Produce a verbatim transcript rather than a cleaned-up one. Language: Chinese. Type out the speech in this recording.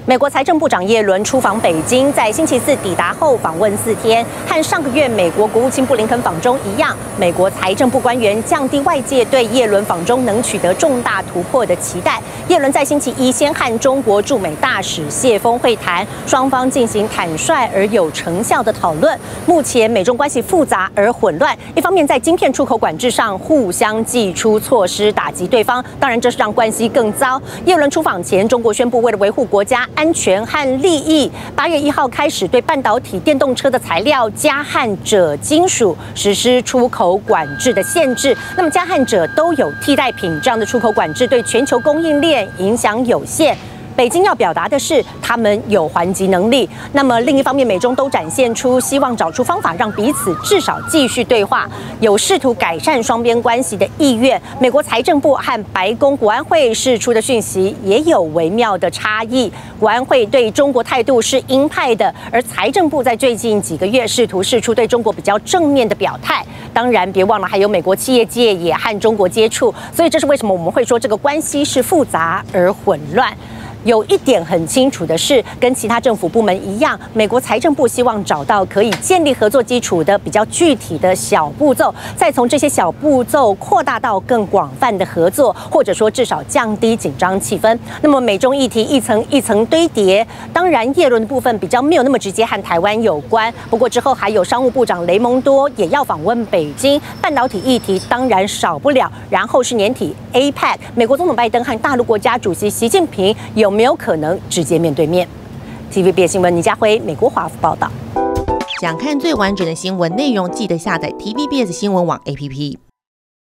美国财政部长耶伦出访北京，在星期四抵达后访问四天，和上个月美国国务卿布林肯访中一样，美国财政部官员降低外界对耶伦访中能取得重大突破的期待。耶伦在星期一先和中国驻美大使谢峰会谈，双方进行坦率而有成效的讨论。目前美中关系复杂而混乱，一方面在晶片出口管制上互相祭出措施打击对方，当然这是让关系更糟。耶伦出访前，中国宣布为了维护国家安全和利益，八月一号开始对半导体、电动车的材料镓和锗金属实施出口管制的限制。那么镓和锗都有替代品，这样的出口管制对全球供应链影响有限。北京要表达的是，他们有还击能力。那么另一方面，美中都展现出希望找出方法，让彼此至少继续对话，有试图改善双边关系的意愿。美国财政部和白宫国安会释出的讯息也有微妙的差异。国安会对中国态度是鹰派的，而财政部在最近几个月试图释出对中国比较正面的表态。当然，别忘了还有美国企业界也和中国接触，所以这是为什么我们会说这个关系是复杂而混乱。有一点很清楚的是，跟其他政府部门一样，美国财政部希望找到可以建立合作基础的比较具体的小步骤，再从这些小步骤扩大到更广泛的合作，或者说至少降低紧张气氛。那么美中议题一层一层堆叠，当然耶伦的部分比较没有那么直接和台湾有关，不过之后还有商务部长雷蒙多也要访问北京，半导体议题当然少不了，然后是年底 A P E C， 美国总统拜登和大陆国家主席习近平有没有可能直接面对面 ？T V B S 新闻倪家辉，美国华府报道。 想看最完整的新闻内容，记得下载 T V B S 新闻网 A P P。